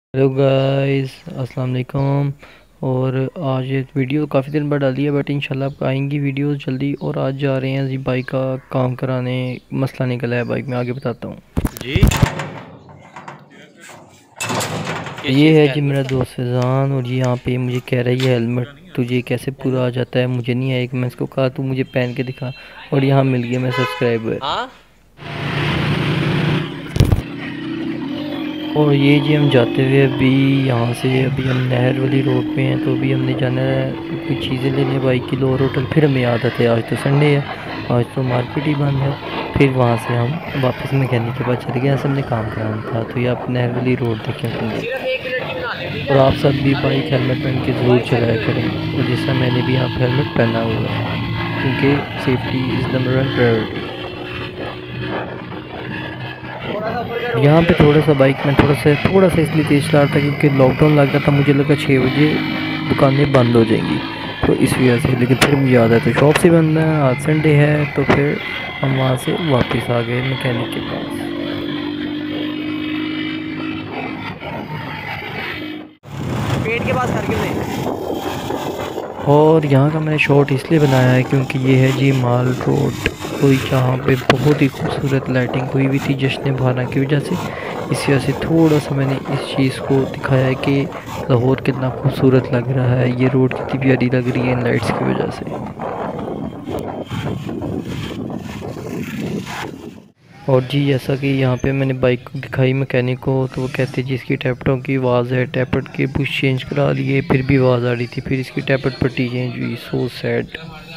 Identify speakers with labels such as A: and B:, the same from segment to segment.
A: Hello guys, अस्सलाम वालेकुम। और आज ये वीडियो काफ़ी दिन बाद डाली है, बट इंशाल्लाह आपको आएंगी वीडियोस जल्दी। और आज जा रहे हैं जी बाइक का काम कराने। मसला निकला है बाइक में, आगे बताता हूँ
B: जी। किस
A: ये
B: चीज़
A: है
B: का
A: जी
B: हेलमेट
A: मेरा
B: का?
A: दोस्त फैज़ान, और ये यहाँ पे मुझे कह रहा है ये हेलमेट तुझे कैसे पूरा आ जाता है, मुझे नहीं आया। मैं इसको कहा तू मुझे पहन के दिखा, और यहाँ मिल गया मैं सब्सक्राइबर।
B: हाँ।
A: और ये जी हम जाते हुए अभी यहाँ से, अभी हम नहर वाली रोड पे हैं, तो अभी हमने जाना है कुछ चीज़ें लेने बाइक की, लोअर होटल। फिर हमें आदत है, आज तो संडे है, आज तो मार्केट ही बंद है। फिर वहाँ से हम वापस मैकेनिक के पास चले गए, यहाँ से हमने काम कराना था। तो ये आप नहर वाली रोड देखें अपनी।
B: सिर्फ 1 मिनट की बना ली, ठीक
A: और
B: है।
A: आप सब भी बाइक हेलमेट पहन के ज़रूर चलाया करें, और जैसा मैंने भी यहाँ पर हेलमेट पहना हुआ है, क्योंकि safety is number one priority. यहाँ पे थोड़ा सा बाइक में थोड़ा सा इसलिए तेज़ चला रहा था क्योंकि लॉकडाउन लग रहा था। मुझे लगा 6 बजे दुकानें बंद हो जाएंगी, तो इस वजह से। लेकिन फिर मुझे याद है तो शॉप से बंद है, आज संडे है। तो फिर हम वहाँ से वापस आ गए मैकेनिक के पास।
B: पेट के पास करके दे।
A: और यहाँ का मैंने शॉट इसलिए बनाया है क्योंकि ये है जी माल रोड, कोई जहाँ पे बहुत ही खूबसूरत लाइटिंग हुई हुई थी जश्न बहाना की वजह से। इस वजह से थोड़ा सा मैंने इस चीज़ को दिखाया है कि लाहौर कितना खूबसूरत लग रहा है, ये रोड कितनी प्यारी लग रही है इन लाइट्स की वजह से। और जी जैसा कि यहाँ पे मैंने बाइक को दिखाई मैकेनिक को, तो वो कहते जी इसकी टैपटों की आवाज़ है, टैपट के बुश चेंज करा लिए फिर भी आवाज़ आ रही थी, फिर इसकी टैपट पट्टी चेंज हुई। So sad.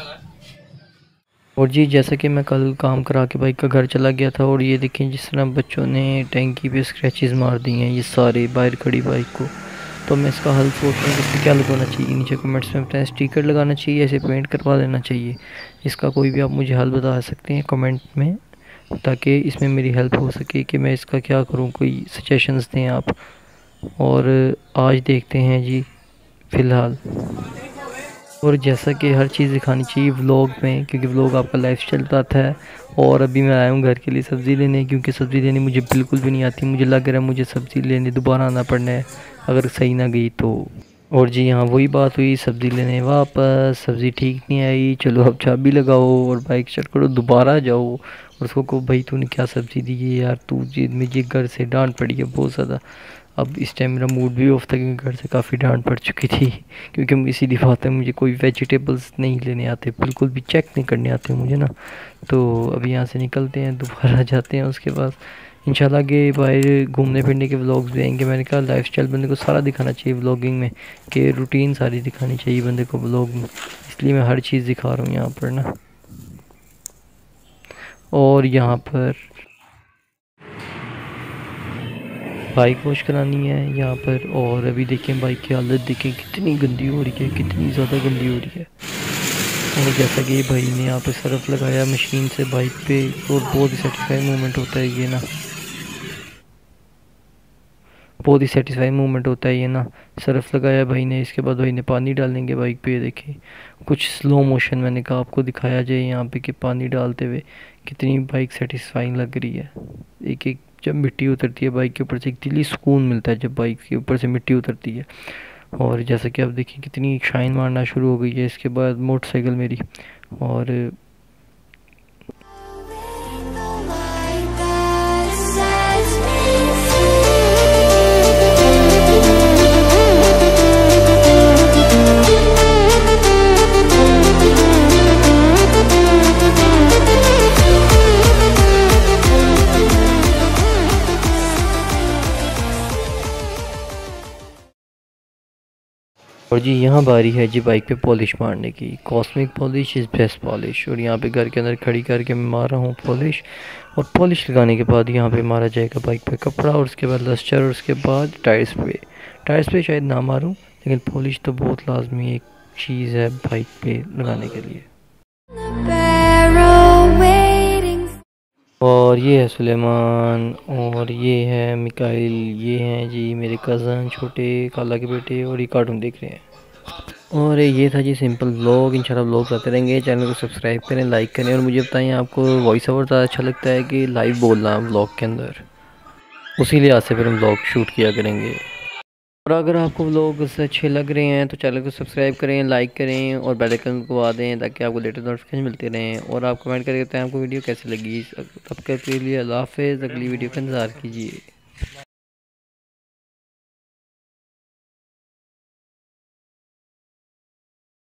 A: और जी जैसा कि मैं कल काम करा के बाइक का घर चला गया था, और ये देखें जिस तरह बच्चों ने टैंकी पे स्क्रैचेस मार दिए हैं, ये सारे बाहर खड़ी बाइक को। तो मैं इसका हल सोच रहा हूँ कि इसमें क्या लगाना चाहिए। नीचे कमेंट्स में बताएं, स्टिकर लगाना चाहिए, ऐसे पेंट करवा देना चाहिए। इसका कोई भी आप मुझे हल बता सकते हैं कमेंट में, ताकि इसमें मेरी हेल्प हो सके कि मैं इसका क्या करूं। कोई सजेशंस दें आप। और आज देखते हैं जी फ़िलहाल। और जैसा कि हर चीज़ दिखानी चाहिए व्लॉग में, क्योंकि व्लॉग आपका लाइफस्टाइल बताता है। और अभी मैं आया हूँ घर के लिए सब्ज़ी लेने, क्योंकि सब्ज़ी लेनी मुझे बिल्कुल भी नहीं आती। मुझे लग रहा है मुझे सब्ज़ी लेने दोबारा आना पड़ना है अगर सही ना गई तो। और जी हाँ, वही बात हुई, सब्ज़ी लेने वापस, सब्ज़ी ठीक नहीं आई। चलो अब चाबी लगाओ और बाइक स्टार्ट करो, दोबारा जाओ और उसको कहो भाई तूने क्या सब्ज़ी दी है यार, तू जी मुझे घर से डांट पड़ी है बहुत ज़्यादा। अब इस टाइम मेरा मूड भी ऑफ था क्योंकि घर से काफ़ी डांट पड़ चुकी थी। क्योंकि इसीलिए बात है, मुझे कोई वेजिटेबल्स नहीं लेने आते, बिल्कुल भी चेक नहीं करने आते मुझे ना। तो अभी यहाँ से निकलते हैं, दोबारा जाते हैं उसके बाद। इंशाल्लाह के बाहर घूमने फिरने के व्लॉग्स भी आएंगे। मैंने कहा लाइफस्टाइल बंदे को सारा दिखाना चाहिए व्लॉगिंग में, कि रूटीन सारी दिखानी चाहिए बंदे को व्लॉग में। इसलिए मैं हर चीज़ दिखा रहा हूँ यहाँ पर ना। और यहाँ पर बाइक वॉश करानी है यहाँ पर। और अभी देखें बाइक की हालत देखें कितनी गंदी हो रही है, कितनी ज़्यादा गंदी हो रही है। और जैसा कि भाई ने यहाँ पे सरफ लगाया मशीन से बाइक पे, और बहुत ही सेटिस्फाइंग मोमेंट होता है ये ना, बहुत ही सेटिस्फाइंग मोमेंट होता है ये ना। सरफ लगाया भाई ने, इसके बाद भाई ने पानी डालेंगे बाइक पे। ये देखें कुछ स्लो मोशन मैंने कहा आपको दिखाया जाए यहाँ पे कि पानी डालते हुए कितनी बाइक सेटिस्फाइंग लग रही है। एक एक जब मिट्टी उतरती है बाइक के ऊपर से, एक दिली सुकून मिलता है जब बाइक के ऊपर से मिट्टी उतरती है। और जैसा कि आप देखिए कितनी शाइन मारना शुरू हो गई है इसके बाद मोटरसाइकिल मेरी। और जी यहाँ बारी है जी बाइक पे पॉलिश मारने की। Cosmic polish is best polish. और यहाँ पे घर के अंदर खड़ी करके मैं मार रहा हूँ पॉलिश। और पॉलिश लगाने के बाद यहाँ पे मारा जाएगा बाइक पे कपड़ा, और उसके बाद लस्टर, और उसके बाद टायर्स पे। टायर्स पे शायद ना मारूँ, लेकिन पॉलिश तो बहुत लाजमी एक चीज़ है बाइक पे लगाने के लिए। और ये है सुलेमान, और ये है मिकाइल, ये हैं जी मेरे कज़न छोटे खाला के बेटे, और ये कार्टून देख रहे हैं। और ये था जी सिंपल व्लॉग। इंशाल्लाह व्लॉग आते रहेंगे। चैनल को सब्सक्राइब करें, लाइक करें, और मुझे बताएं आपको वॉइस ओवर ज़्यादा अच्छा लगता है कि लाइव बोलना व्लॉग के अंदर। उसी लिहाज से फिर हम व्लॉग शूट किया करेंगे। और अगर आपको व्लॉग अच्छे लग रहे हैं तो चैनल को सब्सक्राइब करें, लाइक करें और बेल आइकन को दबा दें ताकि आपको लेटेस्ट नोटिफिकेशन मिलते रहें। और आप कमेंट करके बताएं आपको वीडियो कैसी लगी। तब तक के लिए अल्लाह हाफ़िज़, अगली वीडियो का इंतज़ार कीजिए।